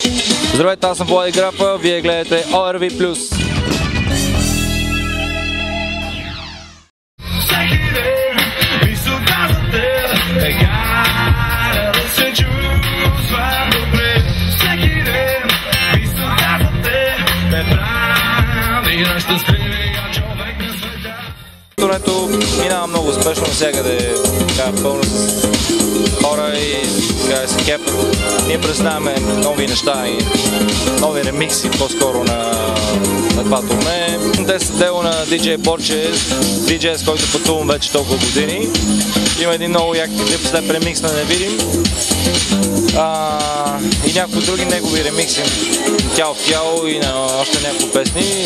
Здравейте, аз съм Влади Графа, вие гледате ORV+. Турнето минава много успешно, навсякъде пълно с хора и се кепят. Ние представяме нови неща и нови ремикси по-скоро на това турне. Те са дело на DJ Борче, DJ с който пътувам вече толкова години. Има един много як клип след ремикс на Невидим и някои други негови ремикси, Тяло в тяло и на още няколко песни.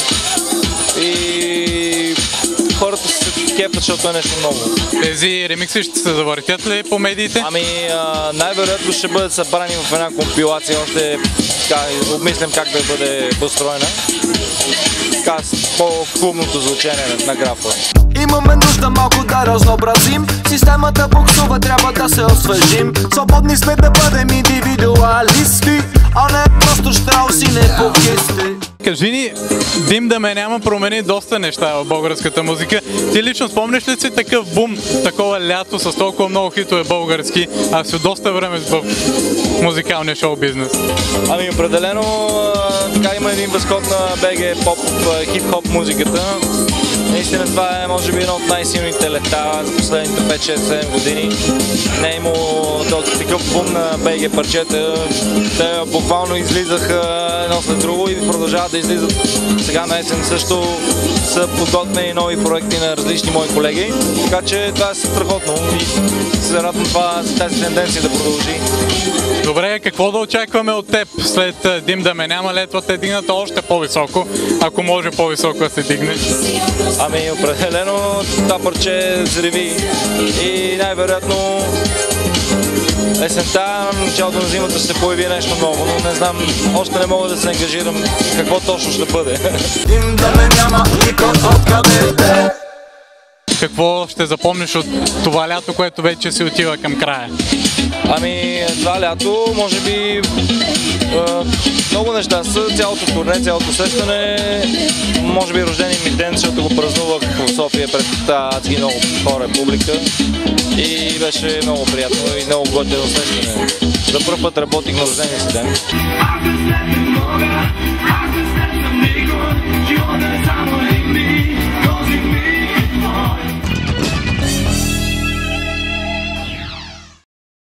И хората се кепят, защото е нещо ново. Тези ремикси ще се завъртят ли по медиите? Ами най-вероятно ще бъдат събрани в една компилация, още обмислям как да бъде построена. Така с по-клубното звучение на Графа. Имаме нужда малко да разнообразим, системата буксува, трябва да се освежим. Свободни сме да бъдем индивидуалисти, а не просто щрауси непокисти. Кажи ни, Дим да ме няма промени доста неща в българската музика. Ти лично спомняш ли си такъв бум, такова лято с толкова много хитове български, а си доста време в музикалния шоу-бизнес? Ами определено така има един възход на БГ поп, хип-хоп музиката. Наистина това е може би едно от най-силните лета за последните 5-6-7 години. Не е имало такъв бум на БГ парчета. Те буквално излизаха едно след друго и продължават да излизат. Сега на есен също са подготвени нови проекти на различни мои колеги. Така че това е страхотно и се радвам тази тенденция да продължи. Добре, какво да очакваме от теб след Дим да ме няма? Летвата е дигната още по-високо, ако може по-високо да се дигне. Ами определено това парче взриви и най-вероятно есента, началото на зимата ще се появи нещо ново, но не знам, още не мога да се ангажирам какво точно ще бъде. Дим да ме няма, никой откъде. Какво ще запомниш от това лято, което вече си отива към края? Ами това лято, може би много неща са, цялото турне, цялото усещане, може би рождени ми ден, защото го празнувах в София пред адски много хора, публика и беше много приятно и много готино усещане. За първ път работих на рождения си ден.